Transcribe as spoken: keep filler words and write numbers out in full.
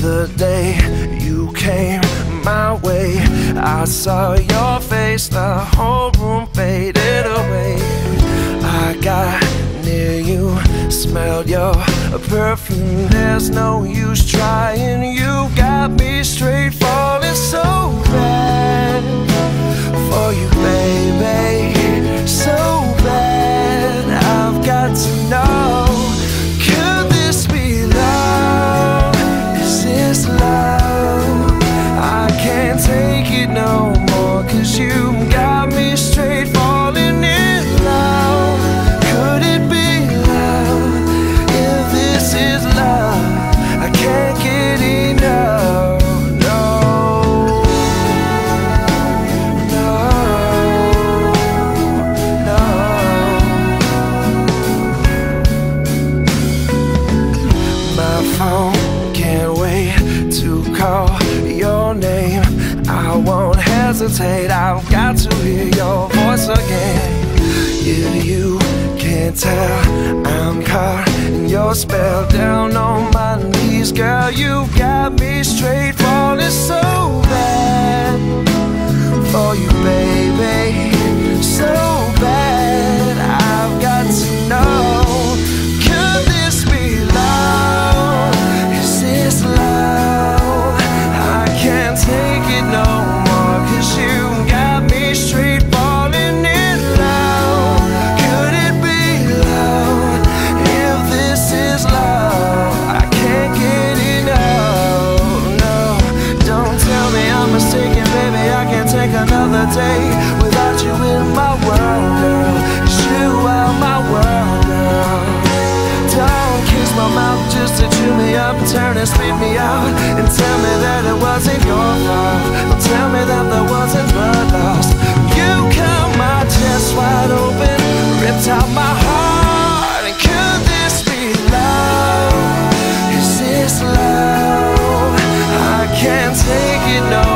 the day you came my way, I saw your face, the whole room faded away. I got near you, smelled your perfume. There's no use trying, you got me straight falling so bad for you, baby, so bad. I've got to know, could this be love? Is this love? I can't take it no more, 'cause you got me straight falling in love. Could it be love? If this is love, I can't get enough. No, no, no. My phone can't wait to call your name. I won't hesitate, I've got to hear your voice again. If you can't tell, I'm caught in your spell. Down on my knees, girl, you got me straight falling so bad for you, baby, so bad. I've got to know, could this be love? Is this love? I can't take it no more, 'cause you got me straight falling in love. Could it be love? If this is love, I can't get enough. No, don't tell me I'm mistaken, baby, I can't take another day without you in my world, girl. 'Cause you are my world, girl. Don't kiss my mouth just to chew me up, turn and spit me out, and tell me that it wasn't your fault. Don't tell me that there wasn't blood lost. You cut my chest wide open, ripped out my heart. And could this be love? Is this love? I can't take it no